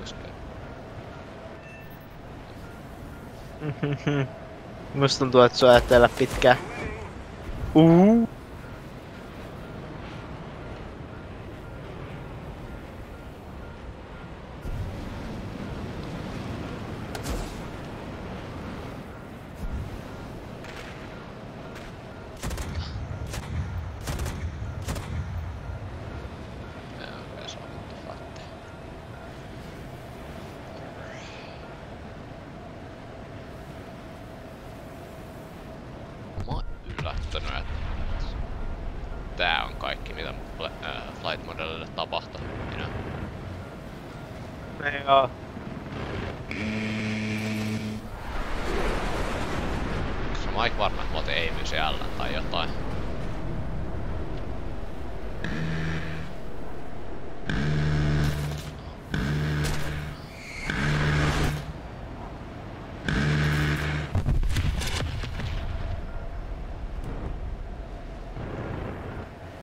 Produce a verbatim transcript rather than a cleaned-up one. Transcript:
vois käydä. Musta tuntuu, että se on ajatella pitkään. Uhu. Mä oon yllättynyt, että tää on kaikki mitä Flight Modelille tapahtuu enää. Ei oo. Onks Mike varma, että mä otin aimyn siellä tai jotain?